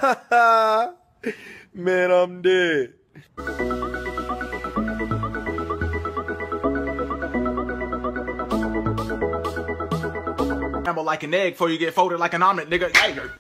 Man, I'm dead. Scramble like an egg before you get folded like an omelet, nigga. Hey,